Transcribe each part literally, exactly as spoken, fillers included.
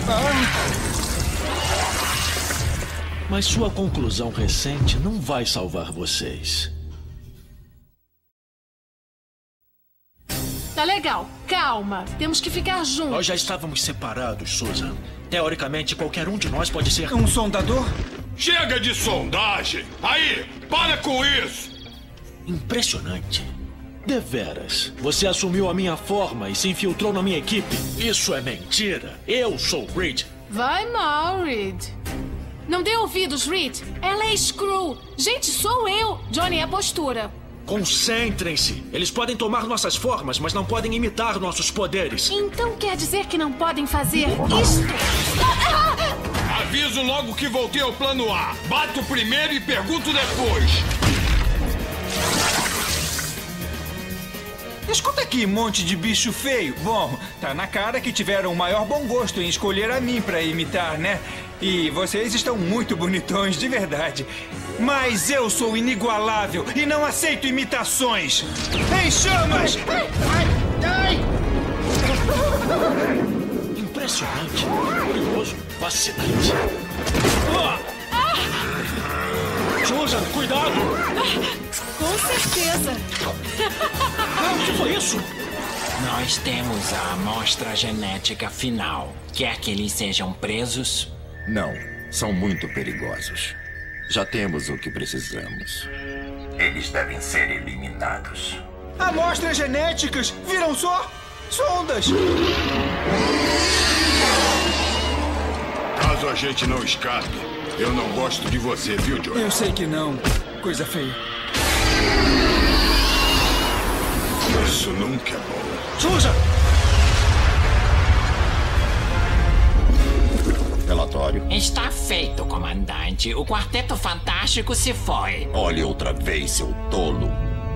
Mas sua conclusão recente não vai salvar vocês. Tá legal, calma. Temos que ficar juntos. Nós já estávamos separados, Susan. Teoricamente, qualquer um de nós pode ser... Um sondador? Chega de sondagem! Aí, para com isso! Impressionante. Deveras. Você assumiu a minha forma e se infiltrou na minha equipe. Isso é mentira. Eu sou o Reed. Vai mal, Reed. Não dê ouvidos, Reed. Ela é Screw. Gente, sou eu. Johnny, é postura. Concentrem-se. Eles podem tomar nossas formas, mas não podem imitar nossos poderes. Então quer dizer que não podem fazer isto? Aviso logo que voltei ao plano A. Bato primeiro e pergunto depois. Escuta aqui, monte de bicho feio. Bom, tá na cara que tiveram o maior bom gosto em escolher a mim pra imitar, né? E vocês estão muito bonitões, de verdade. Mas eu sou inigualável e não aceito imitações. Em chamas! Ai, ai, ai. Impressionante, curioso, fascinante. Ah! Susan, cuidado! Com certeza. Ah, o que foi isso? Nós temos a amostra genética final. Quer que eles sejam presos? Não, são muito perigosos. Já temos o que precisamos. Eles devem ser eliminados. Amostras genéticas, viram só? Sondas! Caso a gente não escape, eu não gosto de você, viu, Johnny? Eu sei que não. Coisa feia. Isso nunca é bom. Susan! Relatório. Está feito, comandante. O Quarteto Fantástico se foi. Olhe outra vez, seu tolo.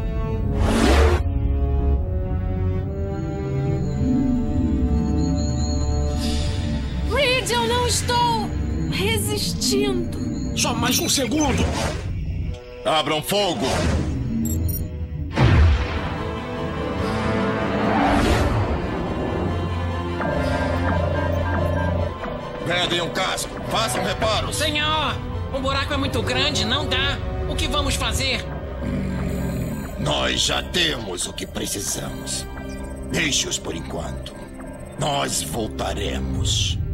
Reed, eu não estou resistindo. Só mais um segundo! Abram fogo! Pedem um casco. Façam reparos. Senhor, o buraco é muito grande, não dá. O que vamos fazer? Hum, nós já temos o que precisamos. Deixe-os por enquanto. Nós voltaremos.